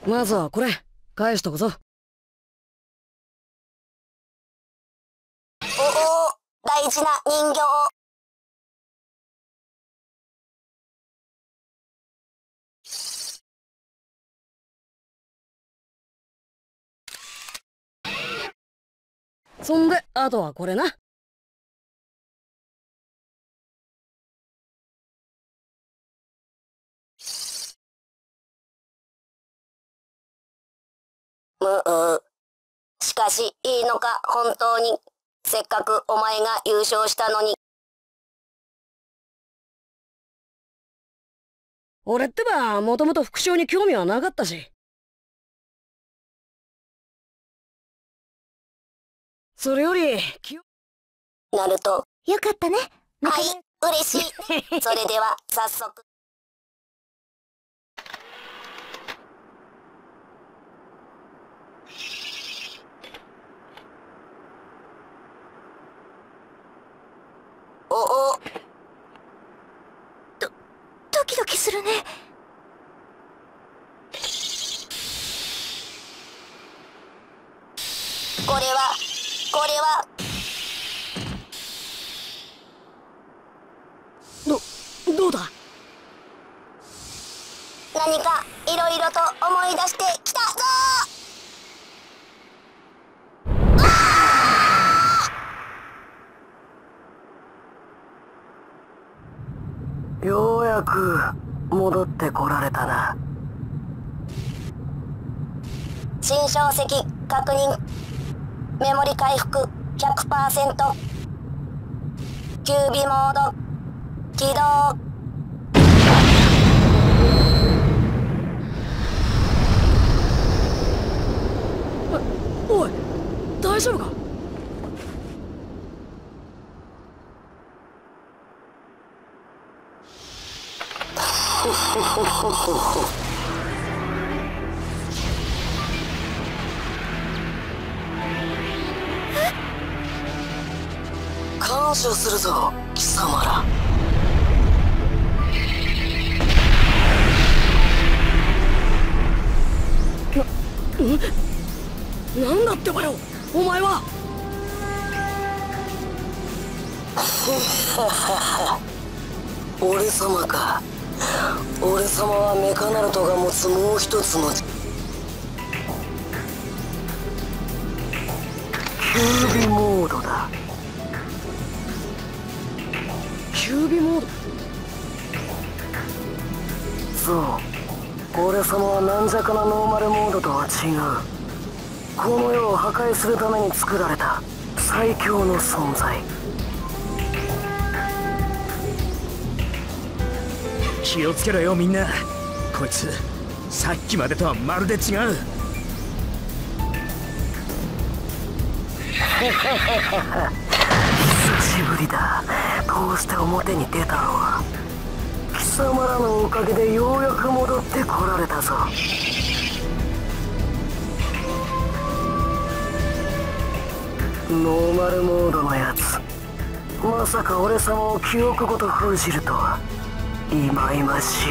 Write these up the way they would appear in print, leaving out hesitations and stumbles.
まずはこれ返しとくぞ。 おお、大事な人形。 そんであとはこれな。 しかしいいのか本当に。せっかくお前が優勝したのに。 俺ってばもともと副賞に興味はなかったし。それよりナルト。 よかったね。 はい、嬉しい。それでは早速。おお、 ドキドキするね。 これはどうだ。 何かいろいろと思い出してきたぞ。 ようやく戻ってこられたな。 新書石確認。メモリ回復 100%。キュービモード起動。 おい、大丈夫か。感謝するぞ貴様ら。なんだってばよお前は。俺様か。俺様はメカナルトが持つもう一つのキュービモードだ。キュービモード。そう、俺様は軟弱なノーマルモードとは違う。この世を破壊するために作られた最強の存在。 気をつけろよみんな。こいつさっきまでとはまるで違う。 久しぶりだ。こうして表に出たのは貴様らのおかげでようやく戻ってこられたぞ。ノーマルモードのやつ、まさか俺様を記憶ごと封じるとは忌々しい。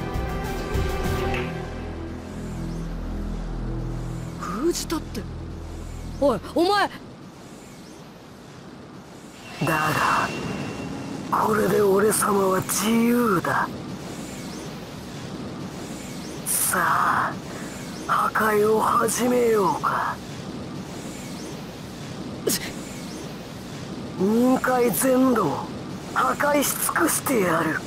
封じたって。おいお前。だがこれで俺様は自由だ。さあ破壊を始めようか。人界全土を破壊し尽くしてやる。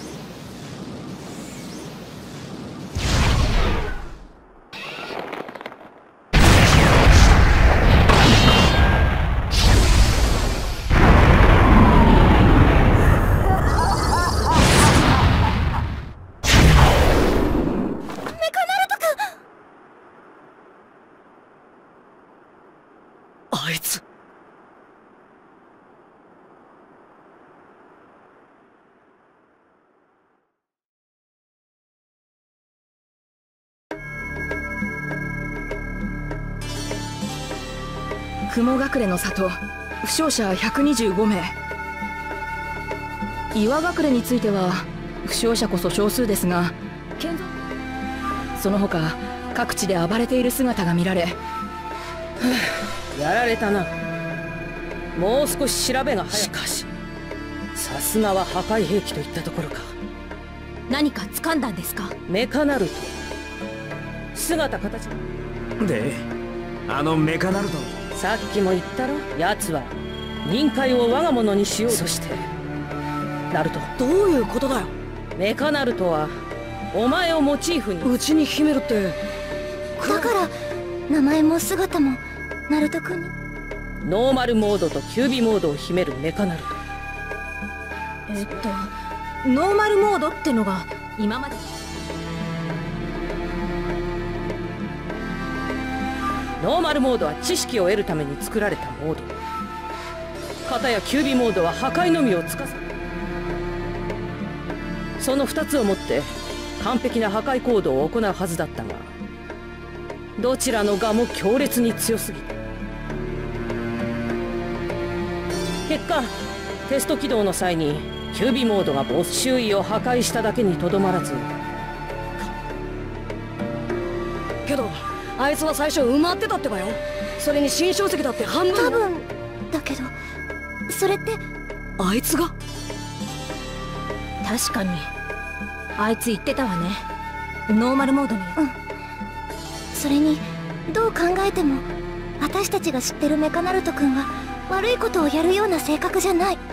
あいつ。 雲隠れの里、負傷者125名。岩隠れについては負傷者こそ少数ですが、その他各地で暴れている姿が見られ、 やられたな。もう少し調べが早い。しかしさすがは破壊兵器といったところか。 何か掴んだんですか？ メカナルト。姿形で、あのメカナルト。 さっきも言ったろ。奴は任界を我が物にしようとして。ナルト、 どういうことだよ。 メカナルトはお前をモチーフに。 うちに秘めるって。 だから名前も姿もナルト君に。 ノーマルモードとキュービモードを秘めるメカナルト。 ノーマルモードってのが今まで。 ノーマルモードは知識を得るために作られたモード。片やキュービモードは破壊のみを司る。その2つをもって完璧な破壊行動を行うはずだったが、どちらの側も強烈に強すぎた。結果テスト起動の際にキュービモードがボス周囲を破壊しただけにとどまらず。 けどあいつは最初埋まってたってばよ。それに新硝石だって半分。 多分だけど、それってあいつが。 確かにあいつ言ってたわね。ノーマルモードに。それにどう考えても私たちが知ってるメカナルト君は悪いことをやるような性格じゃない。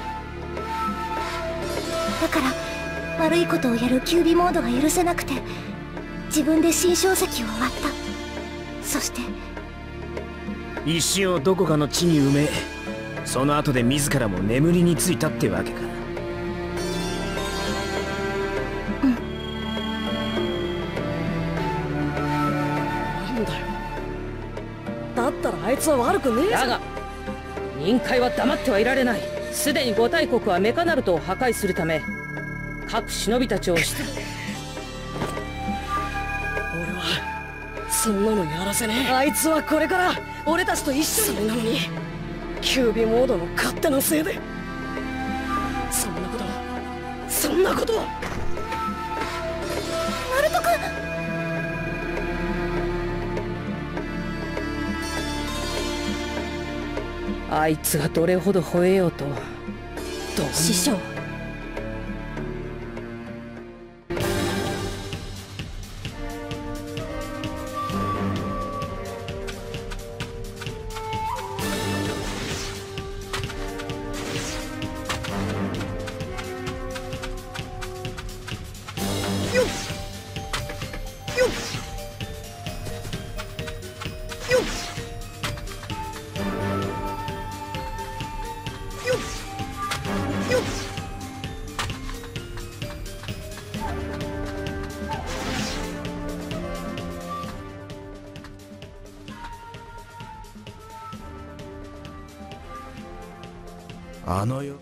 だから悪いことをやるキュービモードが許せなくて自分で新硝石を割った。そして石をどこかの地に埋め、その後で自らも眠りについたってわけか。 なんだよ。だったらあいつは悪くねえ。 だが任界は黙ってはいられない。すでに5大国はメカナルトを破壊するため各忍びたちをして俺はそんなのやらせねえ。あいつはこれから俺たちと一緒に。それなのにキュービモードの勝手なせいでそんなことナルト君。 あいつがどれほど吠えようと師匠、 あのよ。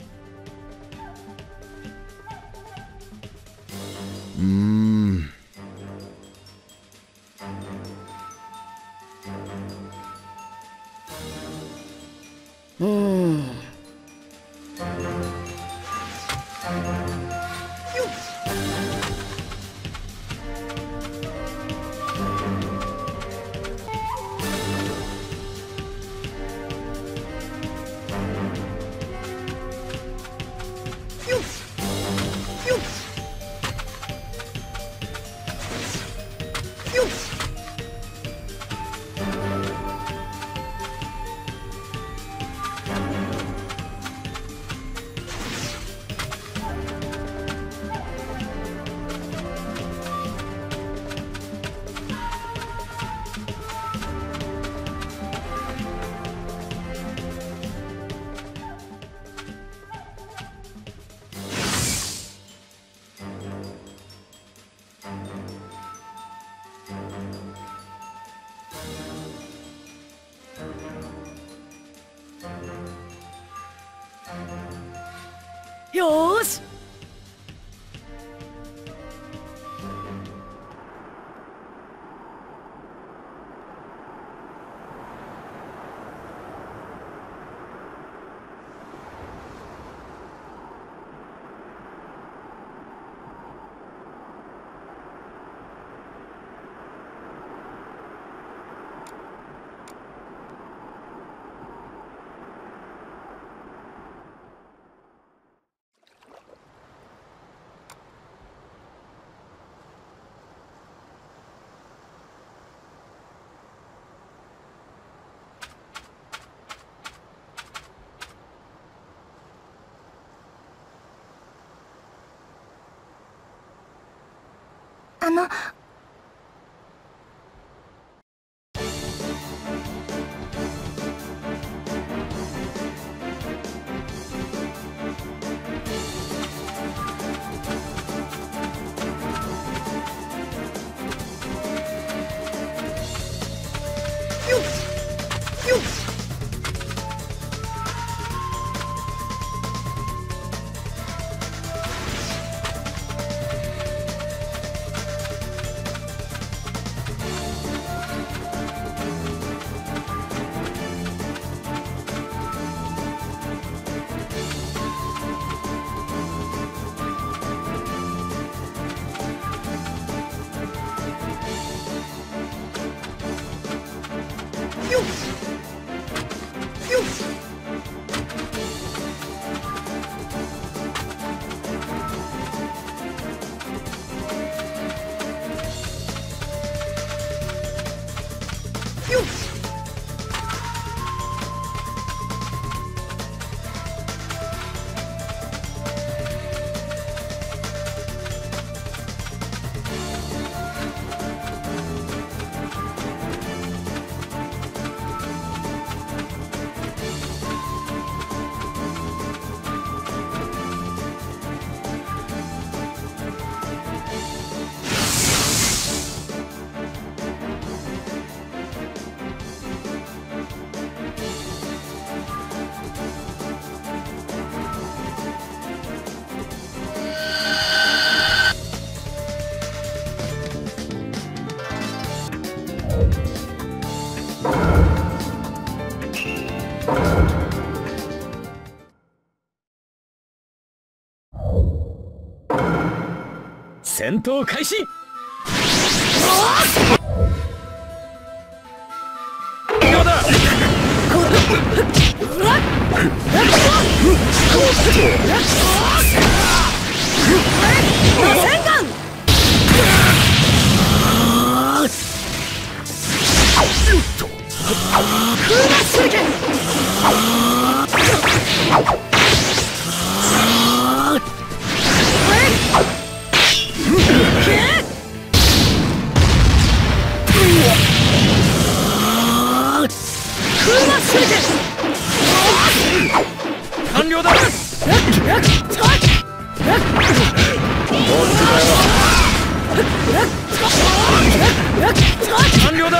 戦闘開始。どうだ。完了だ。完了だ。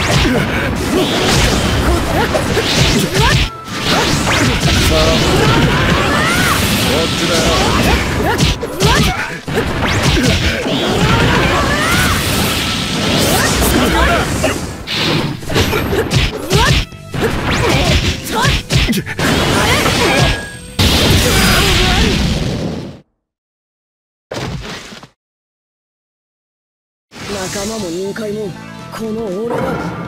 仲間も任界もこの俺だ。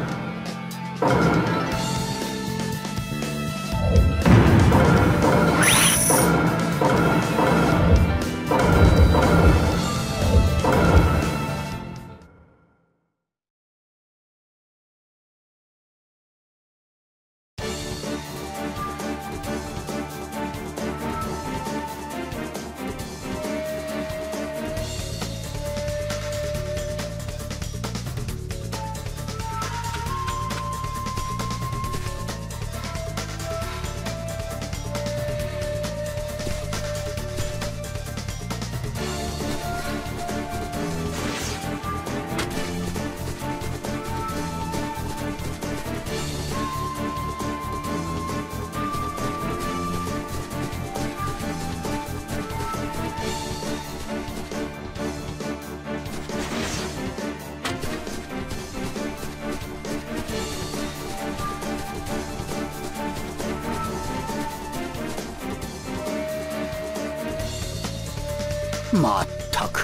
まったく。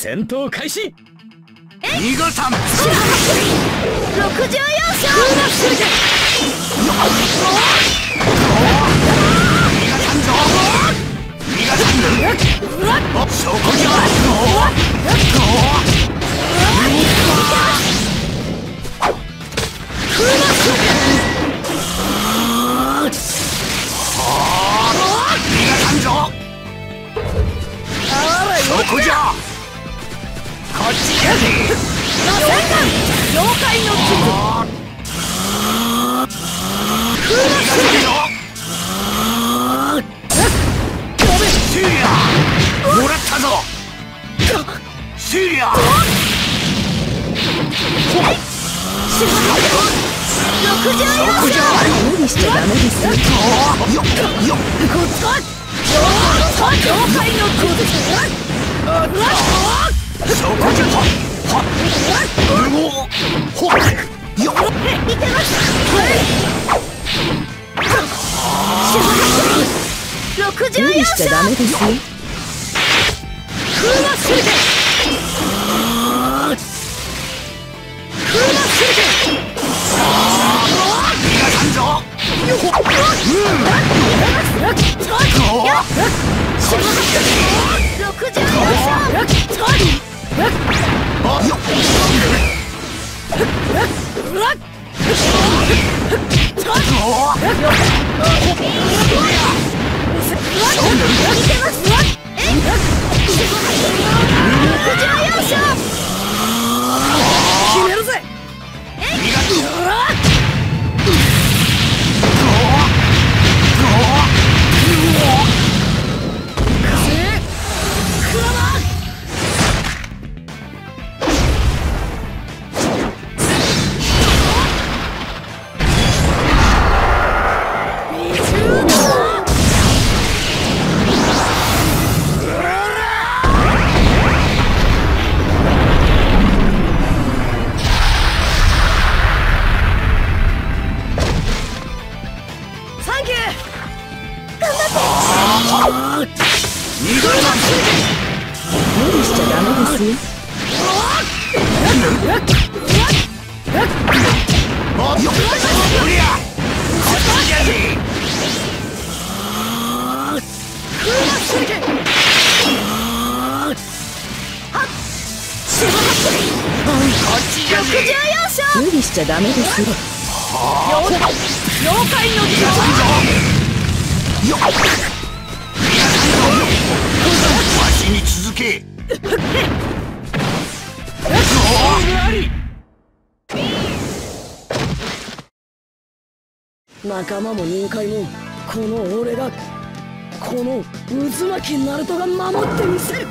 戦闘開始。 逃がさん。 64章そこじゃ。そこじゃ。こっちやで。 妖怪のシリアもらったぞ。シリア 64章無理しちゃダメですよ。 妖怪のそこじゃ。 無理しちゃダメですよ。 決めるぜ。 無理しちゃダメですよ。無理しちゃダメですよ。 妖怪のわしに続け。 仲間も人海もこの俺がこの渦巻きナルトが守ってみせる。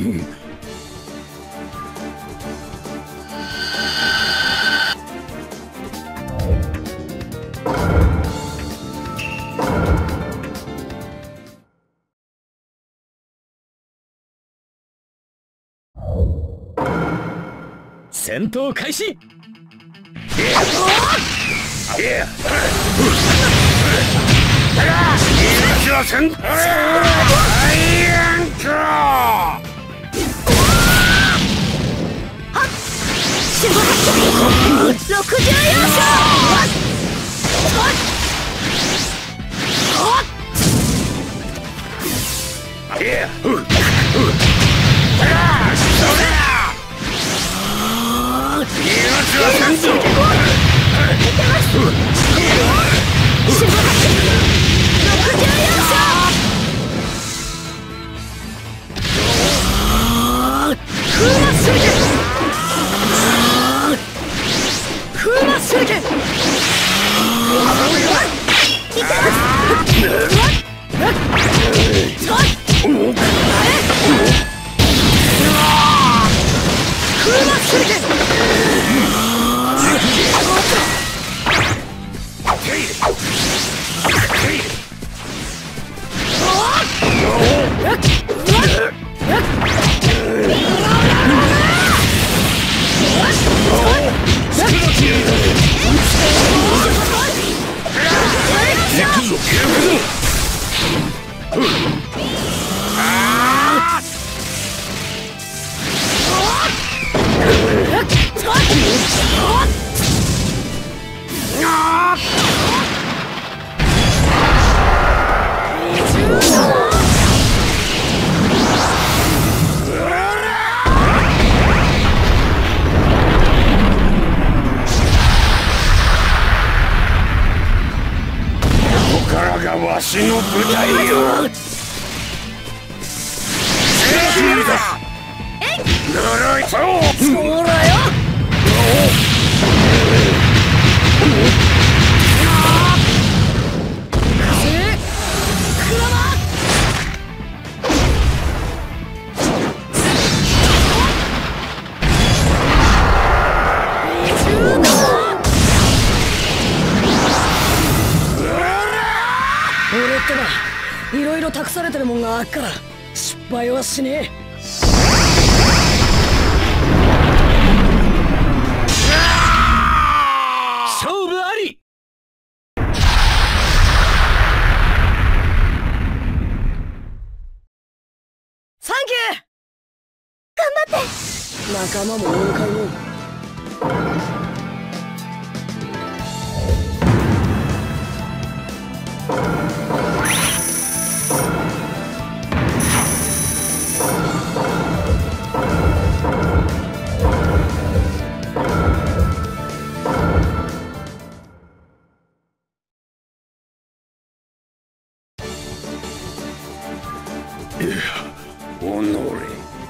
戦闘開始。 わしの舞台よ。呪いそうだよ。 俺ってばいろいろ託されてるもんがあっから失敗はしねえ。 勝負あり。 サンキュー。頑張って。仲間もお迎えを。 おのれ。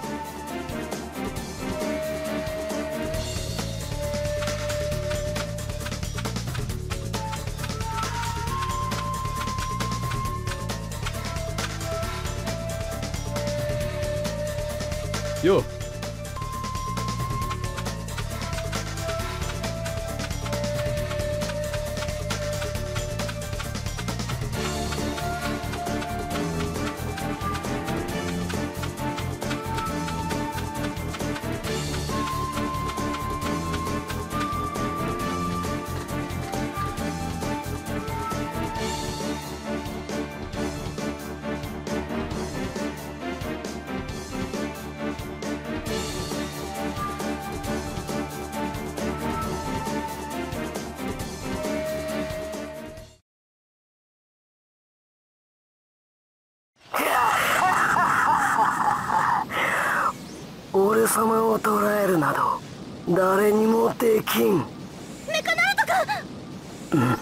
よう。 俺様を捕らえるなど誰にもできん。 メカナルトか。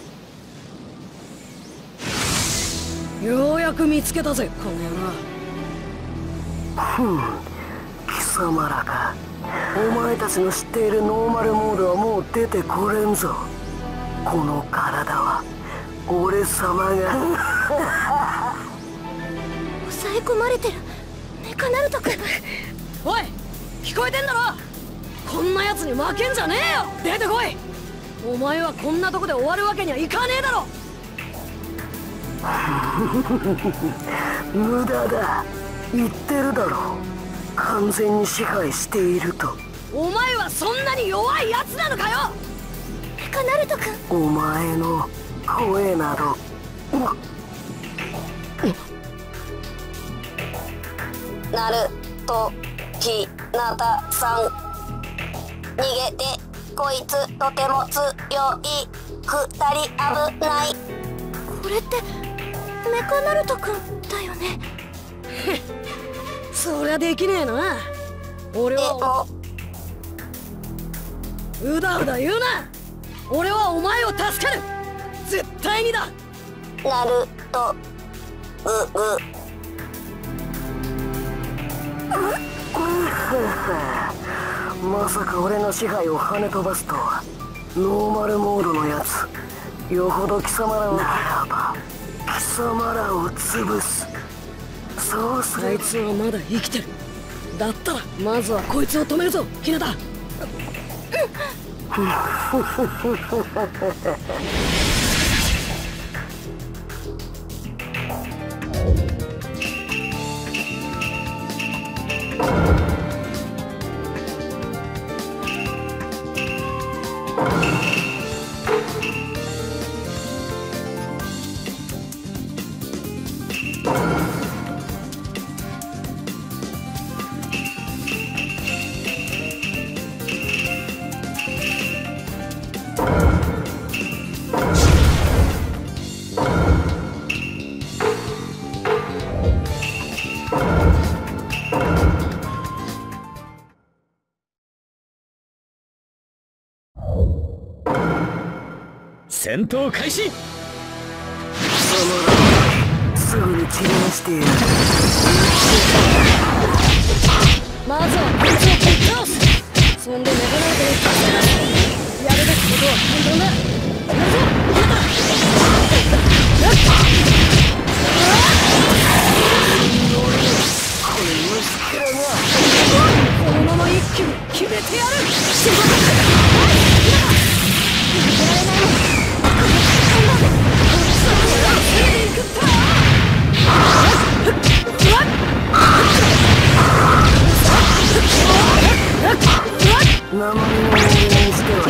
ようやく見つけたぜこの野郎。 貴様らか。お前たちの知っているノーマルモードはもう出てこれんぞ。この体は俺様が抑え込まれてるメカナルト君。 おい、聞こえてんだろ。こんなやつに負けんじゃねえよ。出てこい。お前はこんなとこで終わるわけにはいかねえだろ。 無駄だ。言ってるだろう。完全に支配していると。 お前はそんなに弱いやつなのかよ。 メカナルト君。 お前の声など。 ナルトひなたさん、逃げて。こいつとても強い。2人危ない。 これってメカナルト君だよね。 そりゃできねえな。俺はうだうだ言うな。俺はお前を助ける。絶対にだ。 ナルトググ。 まさか俺の支配を跳ね飛ばすとは。ノーマルモードのやつ、よほど貴様らをならば貴様らを潰す。そうする。 あいつはまだ生きてる。だったらまずはこいつを止めるぞ、ひなた。 戦闘開始。 貴様らすぐに治療してやる。 まずはこいつをぶっ倒す。そんでメガナルトに助け出す。やるべきことは簡単だ。やるぞ、ひなた。 これ虫けらが。 このまま一気に決めてやる。 生身の人間にしては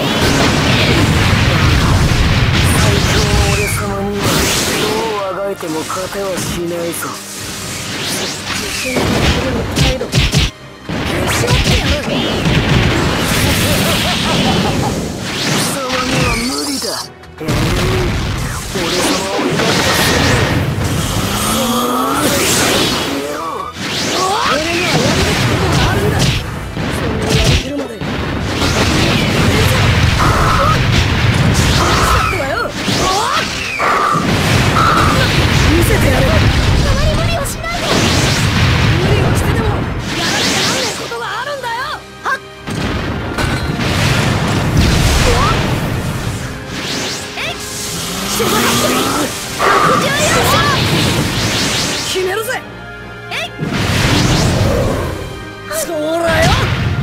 最強の俺様にはどうあがいても勝てはしないぞ。 自信がある態度、消し合ってやる。 貴様には無理だ。俺様を描かせる。 俺にはやるべきことがあるんだ。そんなやりきるまで見せてやれ。 あまり無理をしないで。 無理をしてでもやらなきゃなんねえことがあるんだよ。はっ。決めるぜ。そらよ。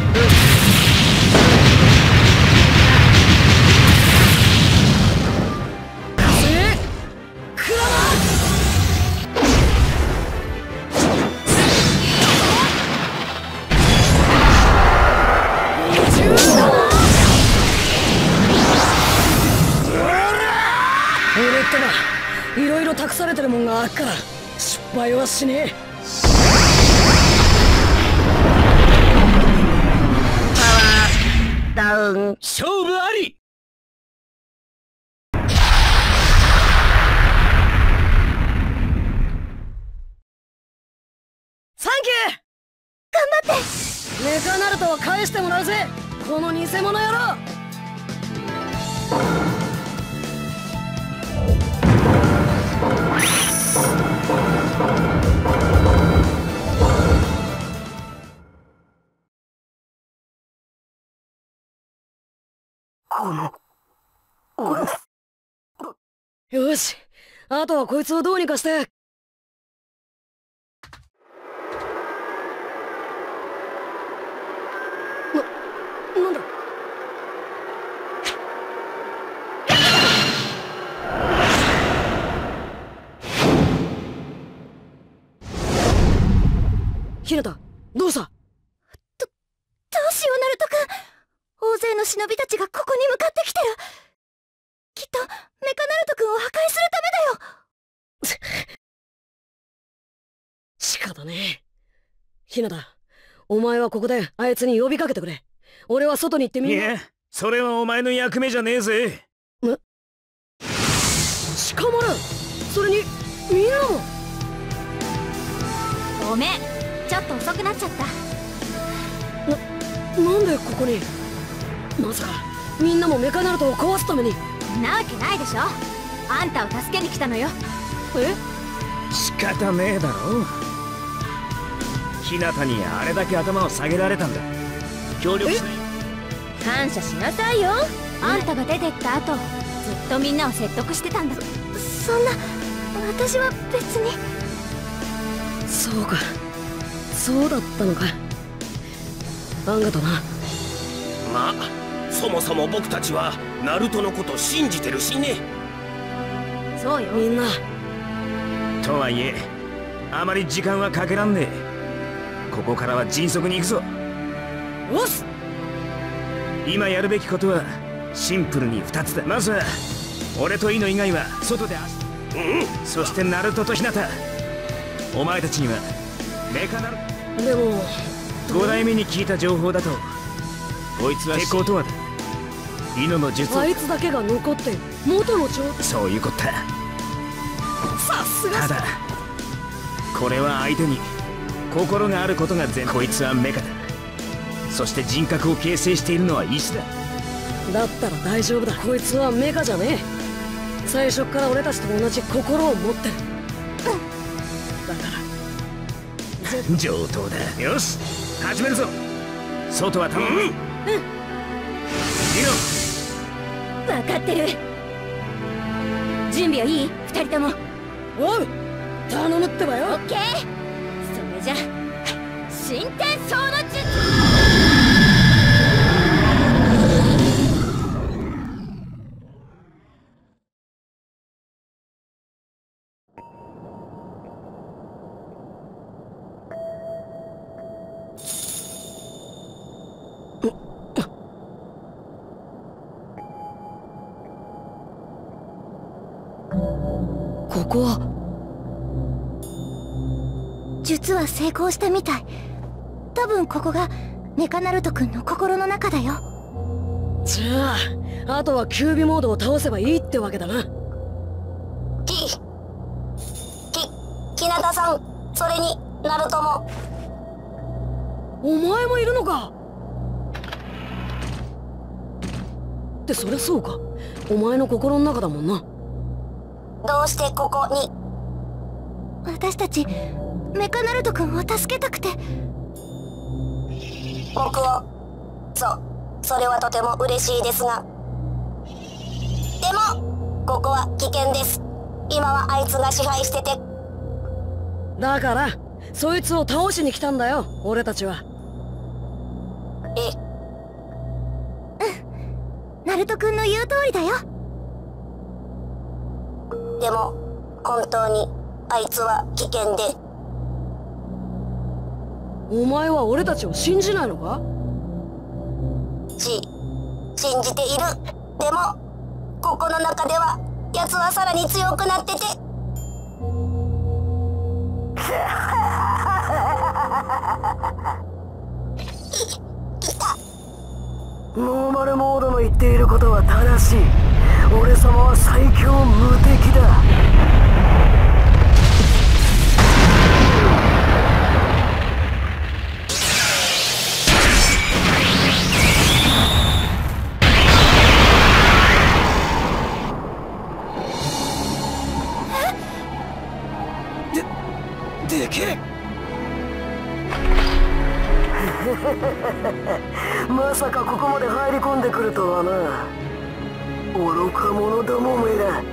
俺ってないろいろ託されてるもんがあっから失敗はしねえ。 ダウン。 勝負あり。 サンキュー。頑張って。メカナルトを返してもらうぜ、この偽物野郎。 この俺。 よし、あとはこいつをどうにかして。 なんだ。ひなた、どうした？ どうしよう、ナルト君。大勢の忍びたちがここに向かってきてる。きっとメカナルト君を破壊するためだよ。 仕方ねえ。ひなた、お前はここであいつに呼びかけてくれ。俺は外に行ってみる。 いや、それはお前の役目じゃねえぜ。 捕まらん。それにみんなも。 ごめん、ちょっと遅くなっちゃった。 なんでここに？まさかみんなもメカナルトを壊すために？ なわけないでしょ。あんたを助けに来たのよ。 え？ 仕方ねえだろ。日向にあれだけ頭を下げられたんだ。協力しない。 感謝しなさいよ。あんたが出てった後、ずっとみんなを説得してたんだ。そんな、私は別に。 そうか、そうだったのか。あんがとな。 まあそもそも僕たちはナルトのこと信じてるしね。 そうよ。 みんな。 とはいえ、あまり時間はかけらんねえ。ここからは迅速に行くぞ。 おっす。 今やるべきことはシンプルに2つだ。まずは俺とイノ以外は外でそしてナルトとヒナタ、お前たちにはメカナルでも 5代目に聞いた情報だと、こいつは抵抗とはだ。イノの術を。 あいつだけが残って元の状態。 そういうこった。 さすが。 ただこれは相手に心があることがこいつはメカだ。そして人格を形成しているのは石だ。 だったら大丈夫だ。こいつはメカじゃねえ。最初から俺たちと同じ心を持ってる。だから上等だ。よし、始めるぞ。外は頼む。イノ。 分かってる。準備はいい？二人とも。 おう、頼むってばよ。 オッケー。それじゃ新天将の術。 ここは。 術は成功したみたい。多分ここがメカナルト君の心の中だよ。 じゃああとはキュービモードを倒せばいいってわけだな。 日向さん、それにナルトも。 お前もいるのか。ってそりゃそうか。お前の心の中だもんな。 どうしてここに？ 私たちメカナルト君を助けたくて。 僕を。それはとても嬉しいですが、でもここは危険です。今はあいつが支配してて。 だからそいつを倒しに来たんだよ、俺たちは。 ナルト君の言う通りだよ。 でも本当にあいつは危険で。 お前は俺たちを信じないのか？ 信じている。でもここの中では奴はさらに強くなってて。 ノーマルモードの言っていることは正しい。俺様は最強無敵だ。 でけえ。 まさかここまで入り込んでくるとはな。愚か者どもめだ。